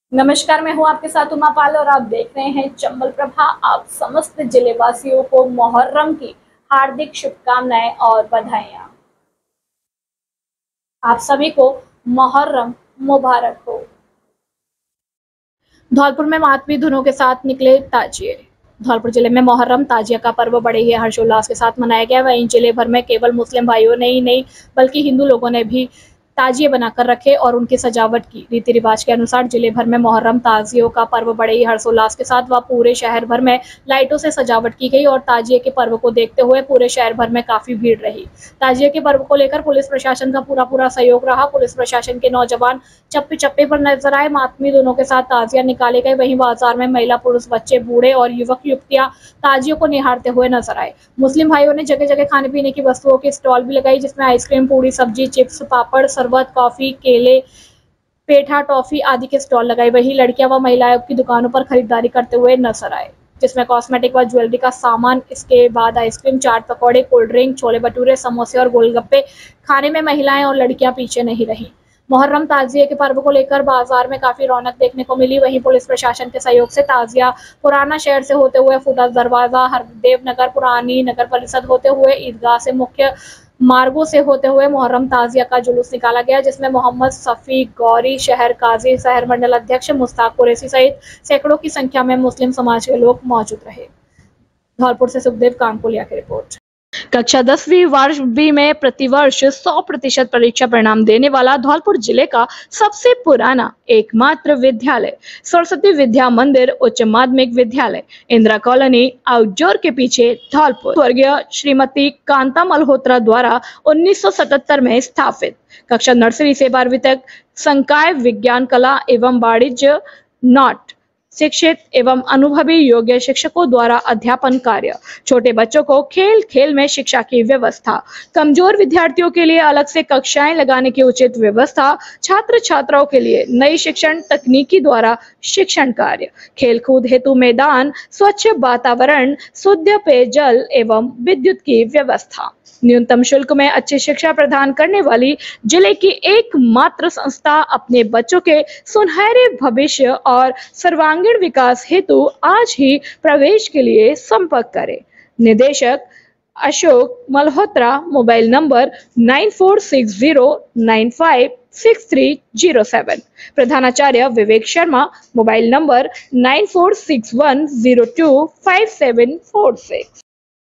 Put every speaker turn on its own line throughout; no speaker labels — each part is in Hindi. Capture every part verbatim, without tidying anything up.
नमस्कार, मैं हूं आपके साथ उमा पाल और आप देख रहे हैं चंबल प्रभा। आप समस्त जिले वासियों को मुहर्रम की हार्दिक शुभकामनाएं और बधाइयां। आप सभी को मुहर्रम मुबारक हो। धौलपुर में मातमी धुनों के साथ निकले ताजिए। धौलपुर जिले में मुहर्रम ताजिया का पर्व बड़े ही हर्षोल्लास के साथ मनाया गया। वहीं जिले भर में केवल मुस्लिम भाइयों ने ही नहीं बल्कि हिंदू लोगों ने भी ताजिए बनाकर रखे और उनकी सजावट की। रीति रिवाज के अनुसार जिले भर में मुहर्रम ताजियों का पर्व बड़े ही हर्षोल्लास के साथ व पूरे शहर भर में लाइटों से सजावट की गई और ताजिए के पर्व को देखते हुए पूरे शहर भर में काफी भीड़ रही। ताजिए के पर्व को लेकर पुलिस प्रशासन का पूरा पूरा सहयोग रहा। पुलिस प्रशासन के नौजवान चप्पे चप्पे पर नजर आए। मातमी दोनों के साथ ताजिया निकाले गए। वहीं बाजार में महिला, पुरुष, बच्चे, बूढ़े और युवक युवतियां ताजियों को निहारते हुए नजर आए। मुस्लिम भाइयों ने जगह जगह खाने पीने की वस्तुओं की स्टॉल भी लगाई, जिसमें आइसक्रीम, पूरी, सब्जी, चिप्स, पापड़, शरबत, कॉफी, केले, पेठा, टॉफी आदि के स्टॉल लगाए। वहीं लड़कियां व महिलाओं की दुकानों पर खरीदारी करते हुए नजर आए, जिसमें कॉस्मेटिक व ज्वेलरी का सामान, इसके बाद आइसक्रीम, चाट, पकौड़े, कोल्ड ड्रिंक, छोले भटूरे, समोसे और गोलगप्पे खाने में महिलाएं और लड़कियां पीछे नहीं रही। मुहर्रम ताजिए के पर्व को लेकर बाजार में काफी रौनक देखने को मिली। वहीं पुलिस प्रशासन के सहयोग से ताजिया पुराना शहर से होते हुए फूटा दरवाजा, हरदेव नगर, पुरानी नगर परिषद होते हुए ईदगाह से मुख्य मार्गों से होते हुए मुहर्रम ताजिया का जुलूस निकाला गया, जिसमें मोहम्मद सफी गौरी, शहर काजी, शहर मंडल अध्यक्ष मुस्ताक कुरैशी सहित सैकड़ों की संख्या में मुस्लिम समाज के लोग मौजूद रहे। धौलपुर से सुखदेव कांकोलिया की रिपोर्ट। कक्षा दसवीं वर्ष बी में प्रतिवर्ष सौ प्रतिशत परीक्षा परिणाम देने वाला धौलपुर जिले का सबसे पुराना एकमात्र विद्यालय सरस्वती विद्या मंदिर उच्च माध्यमिक विद्यालय इंदिरा कॉलोनी आउटडोर के पीछे धौलपुर स्वर्गीय श्रीमती कांता मल्होत्रा द्वारा उन्नीस सौ सतहत्तर में स्थापित कक्षा नर्सरी से बारहवीं तक संकाय विज्ञान कला एवं वाणिज्य नॉट शिक्षित एवं अनुभवी योग्य शिक्षकों द्वारा अध्यापन कार्य, छोटे बच्चों को खेल खेल में शिक्षा की व्यवस्था, कमजोर विद्यार्थियों के लिए अलग से कक्षाएं लगाने की उचित व्यवस्था, छात्र छात्राओं के लिए नई शिक्षण तकनीकी द्वारा शिक्षण कार्य, खेल कूद हेतु मैदान, स्वच्छ वातावरण, शुद्ध पेयजल एवं विद्युत की व्यवस्था, न्यूनतम शुल्क में अच्छी शिक्षा प्रदान करने वाली जिले की एकमात्र संस्था अपने बच्चों के सुनहरे भविष्य और सर्वांगीण विकास हेतु आज ही प्रवेश के लिए संपर्क करें। निदेशक Ashok Malhotra, mobile number nine four six zero nine five six three zero seven. प्रधानाचार्य Vivek Sharma, mobile number nine four six one zero two five seven four six.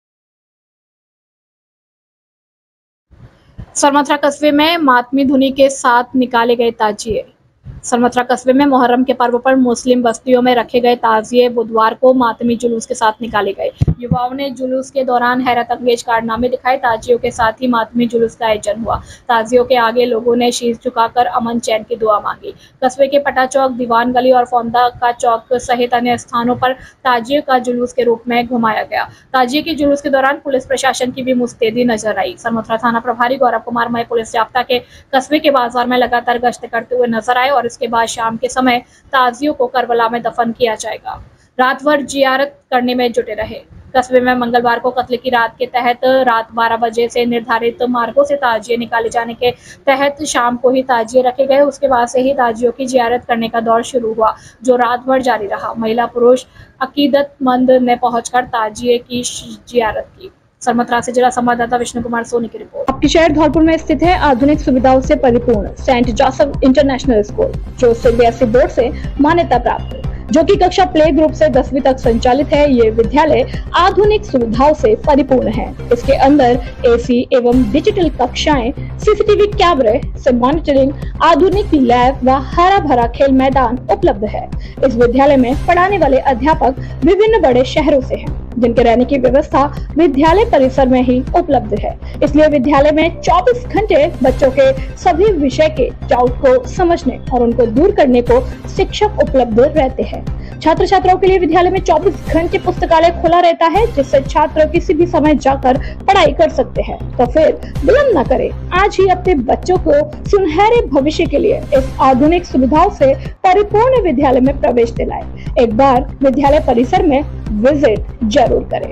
Sarmathura कस्बे में मातमी धुनी के साथ निकाले गए ताजिए। सरमथरा कस्बे में मुहर्रम के पर्व पर मुस्लिम बस्तियों में रखे गए ताजिए बुधवार को मातमी जुलूस के साथ निकाले गए। युवाओं ने जुलूस के दौरान हैरत अंगेज कारनामे दिखाए। ताजियों के साथ ही मातमी जुलूस का आयोजन हुआ। ताजियों के आगे लोगों ने शीश झुकाकर अमन चैन की दुआ मांगी। कस्बे के पटा चौक, दीवान गली और फौंदा का चौक सहित अन्य स्थानों पर ताजिए का जुलूस के रूप में घुमाया गया। ताजिए के जुलूस के दौरान पुलिस प्रशासन की भी मुस्तैदी नजर आई। सरमथरा थाना प्रभारी गौरव कुमार मय पुलिस जाब्ता के कस्बे के बाजार में लगातार गश्त करते हुए नजर आए और इसके बाद शाम के समय ताजियों को करबला में दफन किया जाएगा। रात भर जियारत करने में जुटे रहे। कस्बे में मंगलवार को कत्ल की रात के तहत रात बारह बजे से निर्धारित मार्गों से ताजिए निकाले जाने के तहत शाम को ही ताजिए रखे गए। उसके बाद से ही ताजियों की जियारत करने का दौर शुरू हुआ, जो रात भर जारी रहा। महिला पुरुष अकीदतमंद ने पहुंचकर ताजिए की जियारत की। सरमथरा से जिला संवाददाता विष्णु कुमार सोनी की रिपोर्ट।
आपके शहर धौलपुर में स्थित है आधुनिक सुविधाओं से परिपूर्ण सेंट जोसेफ इंटरनेशनल स्कूल, जो सीबीएसई बोर्ड से मान्यता प्राप्त है, जो कि कक्षा प्ले ग्रुप से दसवीं तक संचालित है। ये विद्यालय आधुनिक सुविधाओं से परिपूर्ण है। इसके अंदर एसी एवं डिजिटल कक्षाएं, सीसीटीवी कैमरे से मॉनिटरिंग, आधुनिक लैब व हरा भरा खेल मैदान उपलब्ध है। इस विद्यालय में पढ़ाने वाले अध्यापक विभिन्न बड़े शहरों से हैं, जिनके रहने की व्यवस्था विद्यालय परिसर में ही उपलब्ध है। इसलिए विद्यालय में चौबीस घंटे बच्चों के सभी विषय के डाउट को समझने और उनको दूर करने को शिक्षक उपलब्ध रहते हैं। छात्र छात्राओं के लिए विद्यालय में चौबीस घंटे पुस्तकालय खुला रहता है, जिससे छात्र किसी भी समय जाकर पढ़ाई कर सकते हैं। तो फिर विलंब न करें, आज ही अपने बच्चों को सुनहरे भविष्य के लिए इस आधुनिक सुविधाओं से परिपूर्ण विद्यालय में प्रवेश दिलाएं। एक बार विद्यालय परिसर में विजिट जरूर करें।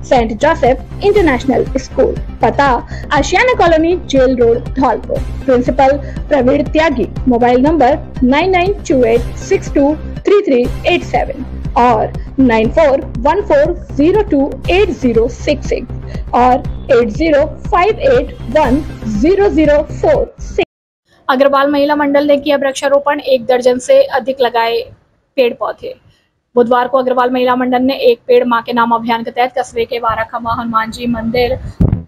सेंट जोसेफ इंटरनेशनल स्कूल, पता Ashiana colony, jail road, Dholpur. Principal Praveen Tyagi, mobile number nine nine two eight six two three three eight seven और nine four one four zero two eight zero six six और eight zero five eight one zero zero four six.
Agarwal Mahila Mandal ने किया वृक्षारोपण, एक दर्जन से अधिक लगाए पेड़ पौधे। बुधवार को अग्रवाल महिला मंडल ने एक पेड़ मां के नाम अभियान के तहत कस्बे के वाराखमा हनुमान जी मंदिर,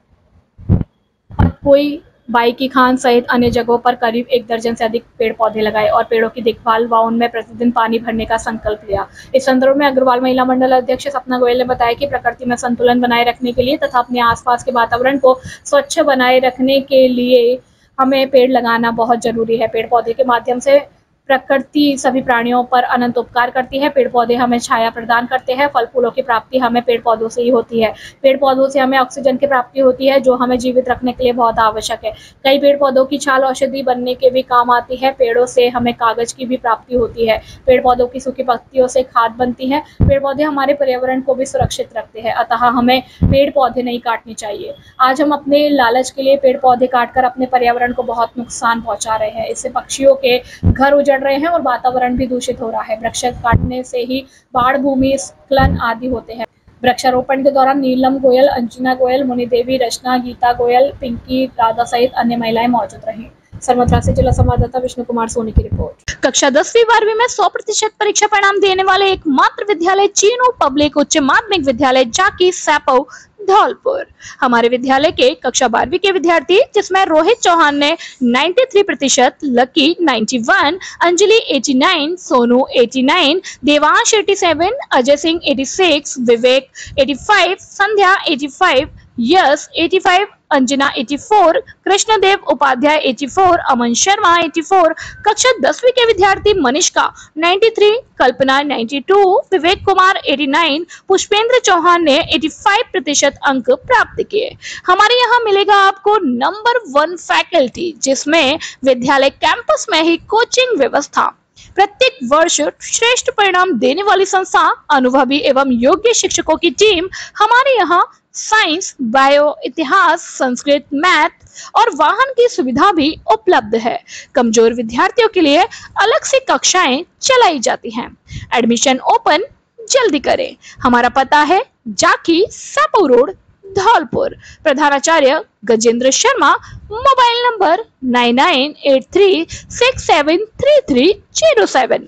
कोई बाई की खान सहित अन्य जगहों पर करीब एक दर्जन से अधिक पेड़ पौधे लगाए और पेड़ों की देखभाल व उनमें प्रतिदिन पानी भरने का संकल्प लिया। इस संदर्भ में अग्रवाल महिला मंडल अध्यक्ष सपना गोयल ने बताया कि प्रकृति में संतुलन बनाए रखने के लिए तथा अपने आसपास के वातावरण को स्वच्छ बनाए रखने के लिए हमें पेड़ लगाना बहुत जरूरी है। पेड़ पौधे के माध्यम से प्रकृति सभी प्राणियों पर अनंत उपकार करती है। पेड़ पौधे हमें छाया प्रदान करते हैं। फल फूलों की प्राप्ति हमें पेड़ पौधों से ही होती है। पेड़ पौधों से हमें ऑक्सीजन की प्राप्ति होती है जो हमें जीवित रखने के लिए बहुत आवश्यक है। कई पेड़ पौधों की छाल औषधि बनने के भी काम आती है। पेड़ों से हमें कागज की भी प्राप्ति होती है। पेड़ पौधों की सूखी पत्तियों से खाद बनती है। पेड़ पौधे हमारे पर्यावरण को भी सुरक्षित रखते हैं, अतः हमें पेड़ पौधे नहीं काटने चाहिए। आज हम अपने लालच के लिए पेड़ पौधे काटकर अपने पर्यावरण को बहुत नुकसान पहुंचा रहे हैं। इससे पक्षियों के घर उजड़ रहे हैं और वातावरण भी दूषित हो रहा है। वृक्ष काटने से ही बाढ़, भूमि स्खलन आदि होते हैं। वृक्षारोपण के दौरान नीलम गोयल, अंजना गोयल, मुनि देवी, रचना, गीता गोयल, पिंकी, राधा सहित अन्य महिलाएं मौजूद रहीं। सरमथुरा से जिला संवाददाता विष्णु कुमार सोनी की रिपोर्ट।
कक्षा दसवीं बारहवीं में सौ प्रतिशत परीक्षा परिणाम देने वाले एकमात्र विद्यालय चीनू पब्लिक उच्च माध्यमिक विद्यालय जाकी सैपो धौलपुर। हमारे विद्यालय के कक्षा बारहवीं के विद्यार्थी जिसमें रोहित चौहान ने तिरानवे प्रतिशत, लकी इक्यानवे, अंजलि नवासी, सोनू नवासी, देवांश सत्तासी, अजय सिंह छियासी, विवेक पचासी, संध्या पचासी, यश पचासी, अंजना चौरासी, कृष्णदेव उपाध्याय चौरासी, अमन शर्मा चौरासी, कक्षा दसवीं के विद्यार्थी मनीषका तिरानवे, कल्पना बानवे, विवेक कुमार नवासी, पुष्पेंद्र चौहान ने पचासी प्रतिशत अंक प्राप्त किए। हमारे यहाँ मिलेगा आपको नंबर वन फैकल्टी, जिसमें विद्यालय कैंपस में ही कोचिंग व्यवस्था, प्रत्येक वर्ष श्रेष्ठ परिणाम देने वाली संस्था, अनुभवी एवं योग्य शिक्षकों की टीम। हमारे यहाँ साइंस, बायो, इतिहास, संस्कृत, मैथ और वाहन की सुविधा भी उपलब्ध है। कमजोर विद्यार्थियों के लिए अलग से कक्षाएं चलाई जाती हैं। एडमिशन ओपन जल्दी करें। हमारा पता है जाकी सैपो रोड, धौलपुर। प्रधानाचार्य Gajendra Sharma, mobile number nine nine eight three six seven three three zero seven.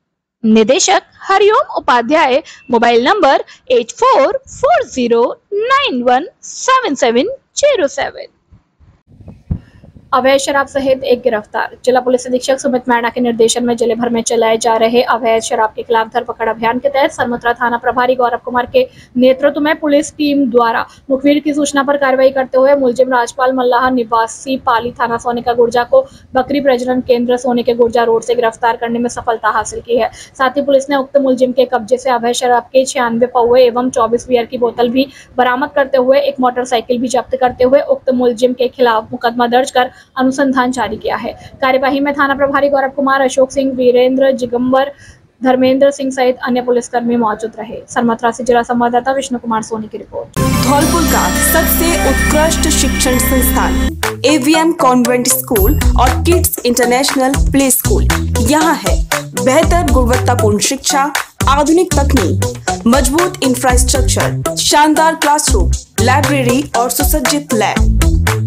निदेशक Hariom Upadhyay, mobile number eight four four zero nine one seven seven zero seven.
अवैध शराब सहित एक गिरफ्तार। जिला पुलिस अधीक्षक सुमित मैणा के निर्देशन में जिले भर में चलाए जा रहे अवैध शराब के खिलाफ धरपकड़ अभियान के तहत सरमथुरा थाना प्रभारी गौरव कुमार के नेतृत्व में पुलिस टीम द्वारा मुखबिर की सूचना पर कार्रवाई करते हुए मुलजिम राजपाल मल्लाह निवासी पाली थाना सोने का गुर्जा को बकरी प्रजनन केंद्र सोने के गुर्जा रोड से गिरफ्तार करने में सफलता हासिल की है। साथ ही पुलिस ने उक्त मुलजिम के कब्जे से अवैध शराब के छियानवे पौवे एवं चौबीस बियर की बोतल भी बरामद करते हुए एक मोटरसाइकिल भी जब्त करते हुए उक्त मुलजिम के खिलाफ मुकदमा दर्ज कर अनुसंधान जारी किया है। कार्यवाही में थाना प्रभारी गौरव कुमार, अशोक सिंह, वीरेंद्र, जिगंबर, धर्मेंद्र सिंह सहित अन्य पुलिसकर्मी मौजूद रहे। सरमथुरा से जिला संवाददाता विष्णु कुमार सोनी की रिपोर्ट।
धौलपुर का सबसे उत्कृष्ट शिक्षण संस्थान एवीएम कॉन्वेंट स्कूल और किड्स इंटरनेशनल प्ले स्कूल यहाँ है। बेहतर गुणवत्तापूर्ण शिक्षा, आधुनिक तकनीक, मजबूत इंफ्रास्ट्रक्चर, शानदार क्लासरूम, लाइब्रेरी और सुसज्जित लैब,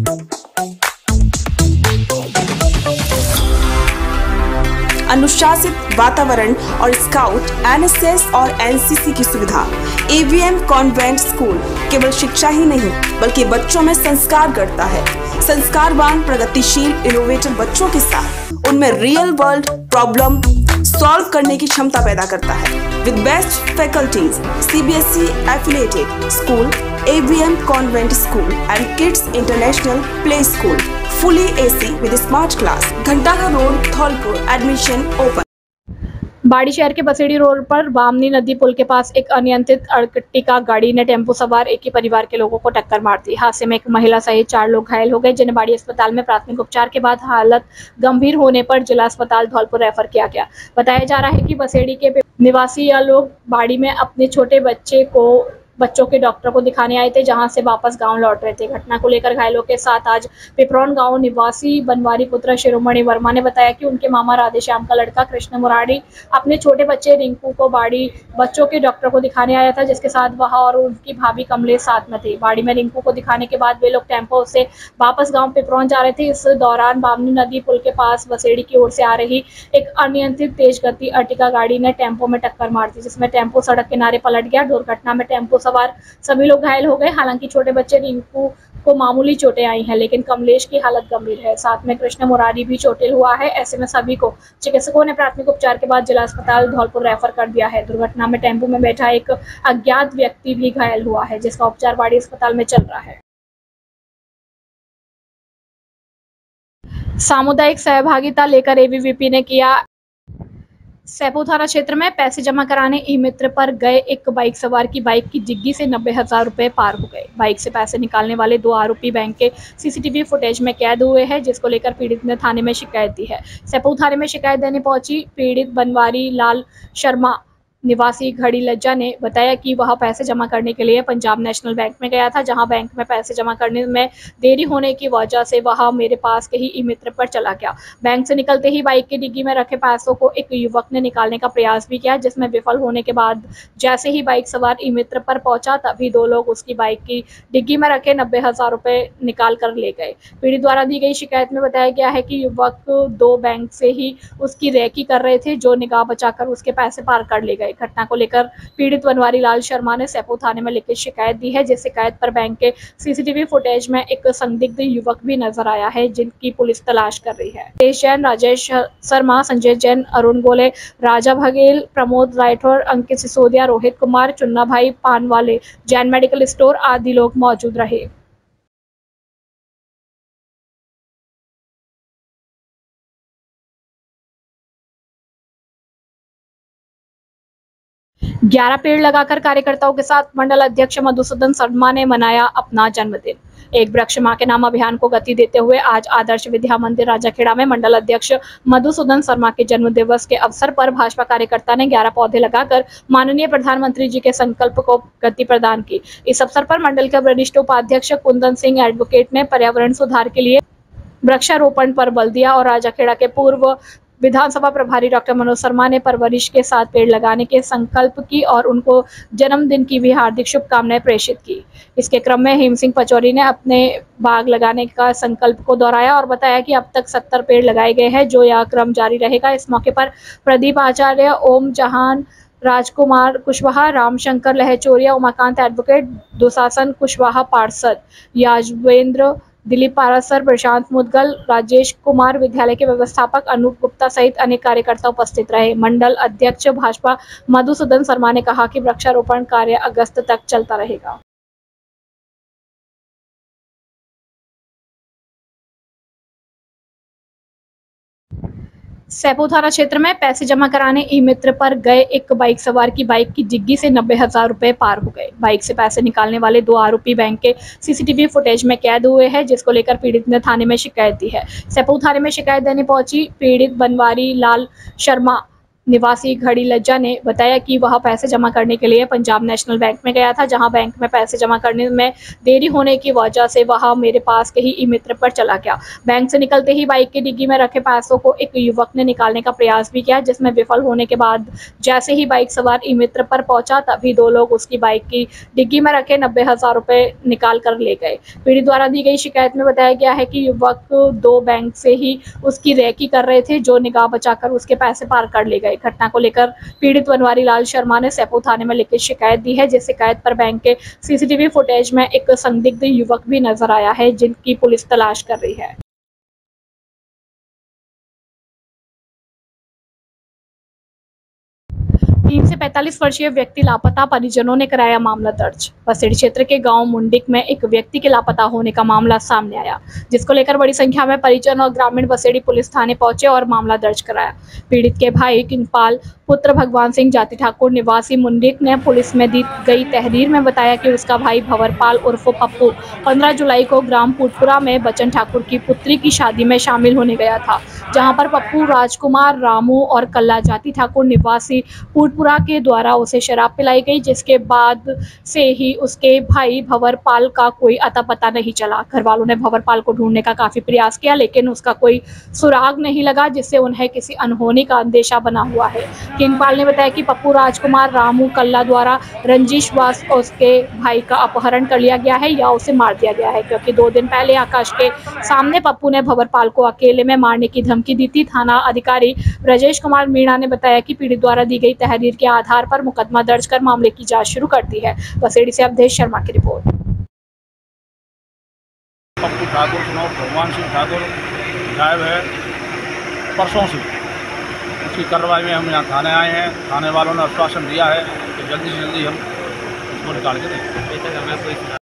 अनुशासित वातावरण और स्काउट, एनएसएस और एनसीसी की सुविधा। एवीएम कॉन्वेंट स्कूल केवल शिक्षा ही नहीं बल्कि बच्चों में संस्कार गढ़ता है। संस्कारवान, प्रगतिशील, इनोवेटिव बच्चों के साथ उनमें रियल वर्ल्ड प्रॉब्लम सॉल्व करने की क्षमता पैदा करता है। With best faculties, CBSE affiliated school, AVM convent school and kids international play school, fully A C with smart class, Ghantaghar road, Dholpur. Admission open.
Bari शहर के बसेड़ी रोड पर बामनी नदी पुल के पास एक अनियंत्रित अड़कट्टिका गाड़ी ने टेम्पो सवार एक ही परिवार के लोगों को टक्कर मार दी। हादसे में एक महिला सहित चार लोग घायल हो गए, जिन्हें बाड़ी अस्पताल में प्राथमिक उपचार के बाद हालत गंभीर होने पर जिला अस्पताल धौलपुर रेफर किया गया। बताया जा रहा है कि बसेड़ी के निवासी यह लोग बाड़ी में अपने छोटे बच्चे को बच्चों के डॉक्टर को दिखाने आए थे, जहां से वापस गांव लौट रहे थे। घटना को लेकर घायलों के साथ आज पिपरौन गांव निवासी बनवारी पुत्र शिरोमणि वर्मा ने बताया कि उनके मामा राधेश्याम का लड़का कृष्ण मुरारी अपने छोटे बच्चे रिंकू को बाड़ी बच्चों के डॉक्टर को दिखाने आया था, जिसके साथ वह और उनकी भाभी कमलेश साथ में थे। बाड़ी में रिंकू को दिखाने के बाद वे लोग टेम्पो से वापस गाँव पिपरौन जा रहे थे। इस दौरान बामनी नदी पुल के पास बसेड़ी की ओर से आ रही एक अनियंत्रित तेज गति अर्टिगा गाड़ी ने टेम्पो में टक्कर मार दी, जिसमें टेम्पो सड़क किनारे पलट गया। दुर्घटना में टेम्पो सवार सभी लोग घायल हो गए। हालांकि छोटे बच्चे रिंकू को मामूली चोटें आई हैं, लेकिन कमलेश की हालत गंभीर है। साथ में कृष्ण मुरारी भी चोटिल हुआ है। ऐसे में सभी को चिकित्सकों ने प्राथमिक उपचार के बाद जिला अस्पताल धौलपुर रेफर कर दिया है। दुर्घटना में टेम्पो में बैठा एक अज्ञात व्यक्ति भी घायल हुआ है, जिसका उपचार बाड़ी अस्पताल में चल रहा है। सामुदायिक सहभागिता लेकर एबीवीपी ने किया। सैपू थाना क्षेत्र में पैसे जमा कराने ई मित्र पर गए एक बाइक सवार की बाइक की डिग्गी से नब्बे हजार रुपए पार हो गए। बाइक से पैसे निकालने वाले दो आरोपी बैंक के सीसीटीवी फुटेज में कैद हुए हैं, जिसको लेकर पीड़ित ने थाने में शिकायत दी है। सैपू थाने में शिकायत देने पहुंची पीड़ित बनवारी लाल शर्मा निवासी घड़ी लज्जा ने बताया कि वह पैसे जमा करने के लिए पंजाब नेशनल बैंक में गया था, जहां बैंक में पैसे जमा करने में देरी होने की वजह से वह मेरे पास के ही ई मित्र पर चला गया। बैंक से निकलते ही बाइक की डिग्गी में रखे पैसों को एक युवक ने निकालने का प्रयास भी किया, जिसमें विफल होने के बाद जैसे ही बाइक सवार ई मित्र पर पहुंचा, तभी दो लोग उसकी बाइक की डिग्गी में रखे नब्बे हजार रुपए निकाल कर ले गए। पीड़ित द्वारा दी गई शिकायत में बताया गया है कि युवक दो बैंक से ही उसकी रेकी कर रहे थे, जो निगाह बचाकर उसके पैसे पार कर ले गए। घटना को लेकर पीड़ित बनवारी लाल शर्मा ने सैपू थाने में लिखित शिकायत दी है, जिस शिकायत पर बैंक के सीसीटीवी फुटेज में एक संदिग्ध युवक भी नजर आया है, जिनकी पुलिस तलाश कर रही है। राजेश जैन, राजेश शर्मा, संजय जैन, अरुण गोले, राजा बघेल, प्रमोद राठौर, अंकित सिसोदिया, रोहित कुमार, चुन्ना भाई पानवाले, जैन मेडिकल स्टोर आदि लोग मौजूद रहे। ग्यारह पेड़ लगाकर कार्यकर्ताओं के साथ मंडल अध्यक्ष मधुसूदन शर्मा ने मनाया अपना जन्मदिन। एक वृक्ष मां के नाम अभियान को गति देते हुए आज आदर्श विद्या मंदिर राजाखेड़ा में मंडल अध्यक्ष मधुसूदन शर्मा के जन्म दिवस के अवसर पर भाजपा कार्यकर्ता ने ग्यारह पौधे लगाकर माननीय प्रधानमंत्री जी के संकल्प को गति प्रदान की। इस अवसर पर मंडल के वरिष्ठ उपाध्यक्ष कुंदन सिंह एडवोकेट ने पर्यावरण सुधार के लिए वृक्षारोपण पर बल दिया और राजाखेड़ा के पूर्व विधानसभा प्रभारी डॉक्टर मनोज शर्मा ने परवरिश के साथ पेड़ लगाने के संकल्प की और उनको जन्मदिन की भी हार्दिक शुभकामनाएं प्रेषित की। इसके क्रम में हेम सिंह पचौरी ने अपने बाग लगाने का संकल्प को दोहराया और बताया कि अब तक सत्तर पेड़ लगाए गए हैं, जो यह क्रम जारी रहेगा। इस मौके पर प्रदीप आचार्य, ओम जहान, राजकुमार कुशवाहा, रामशंकर लहचोरिया, उमाकांत एडवोकेट, दुशासन कुशवाहा पार्षद, याजवेंद्र, दिलीप पारासर, प्रशांत मुदगल, राजेश कुमार, विद्यालय के व्यवस्थापक अनूप गुप्ता सहित अनेक कार्यकर्ता उपस्थित रहे। मंडल अध्यक्ष भाजपा मधुसूदन शर्मा ने कहा कि वृक्षारोपण कार्य अगस्त तक चलता रहेगा। सैपू थाना क्षेत्र में पैसे जमा कराने ई मित्र पर गए एक बाइक सवार की बाइक की डिग्गी से नब्बे हजार रुपए पार हो गए। बाइक से पैसे निकालने वाले दो आरोपी बैंक के सीसीटीवी फुटेज में कैद हुए हैं, जिसको लेकर पीड़ित ने थाने में शिकायत दी है। सैपू थाने में शिकायत देने पहुंची पीड़ित बनवारी लाल शर्मा निवासी घड़ी लज्जा ने बताया कि वह पैसे जमा करने के लिए पंजाब नेशनल बैंक में गया था, जहां बैंक में पैसे जमा करने में देरी होने की वजह से वह मेरे पास के ही ई मित्र पर चला गया। बैंक से निकलते ही बाइक की डिग्गी में रखे पैसों को एक युवक ने निकालने का प्रयास भी किया, जिसमें विफल होने के बाद जैसे ही बाइक सवार ई मित्र पर पहुंचा, तभी दो लोग उसकी बाइक की डिग्गी में रखे नब्बे हजार रुपए निकाल कर ले गए। पीड़ित द्वारा दी गई शिकायत में बताया गया है कि युवक दो बैंक से ही उसकी रेकी कर रहे थे, जो निगाह बचाकर उसके पैसे पार कर ले गए। घटना को लेकर पीड़ित बनवारी लाल शर्मा ने सैपू थाने में लिखित शिकायत दी है, जिस शिकायत पर बैंक के सीसीटीवी फुटेज में एक संदिग्ध युवक भी नजर आया है, जिनकी पुलिस तलाश कर रही है। तीन से पैंतालीस वर्षीय व्यक्ति लापता, परिजनों ने कराया मामला दर्ज। बसेड़ी क्षेत्र के गांव मुंडिक में एक व्यक्ति के लापता होने का मामला सामने आया, जिसको लेकर बड़ी संख्या में परिजन और ग्रामीण बसेड़ी पुलिस थाने पहुंचे और मामला दर्ज कराया। पीड़ित के भाई किंगपाल पुत्र भगवान सिंह जाति ठाकुर निवासी मुंडिक ने पुलिस में दी गई तहरीर में बताया कि उसका भाई भंवरपाल उर्फ पप्पू पंद्रह जुलाई को ग्राम पुटपुरा में बच्चन ठाकुर की पुत्री की शादी में शामिल होने गया था, जहाँ पर पप्पू राजकुमार, रामू और कल्ला जाति ठाकुर निवासी पुटपुरा पप्पूरा के द्वारा उसे शराब पिलाई गई, जिसके बाद से ही उसके भाई भंवरपाल का कोई अता पता नहीं चला। घर वालों ने भंवरपाल को ढूंढने का काफी प्रयास किया, लेकिन उसका कोई सुराग नहीं लगा, जिससे उन्हें किसी अनहोनी का अंदेशा बना हुआ है। किंगपाल ने बताया कि पप्पू राजकुमार रामू कल्ला द्वारा रंजीश वास और उसके भाई का अपहरण कर लिया गया है या उसे मार दिया गया है, क्योंकि दो दिन पहले आकाश के सामने पप्पू ने भंवरपाल को अकेले में मारने की धमकी दी थी। थाना अधिकारी ब्रजेश कुमार मीणा ने बताया कि पीड़ित द्वारा दी गई तहरीर के आधार पर मुकदमा दर्ज कर मामले की जांच शुरू कर दी है। बसेड़ी से अवधेश शर्मा की रिपोर्ट।
पप्पू ठाकुर चुनाव भगवान सिंह ठाकुर गायब है परसों से। उसकी कार्रवाई में हम यहाँ थाने आए हैं। थाने वालों ने आश्वासन दिया है कि जल्दी से जल्दी हम उसको निकाल के देंगे।